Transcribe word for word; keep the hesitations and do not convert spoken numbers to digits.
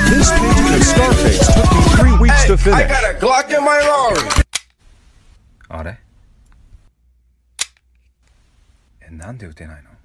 This painting of Scarface took me three weeks to finish. I got a Glock in my Rari. あれえ、なんで撃てないの？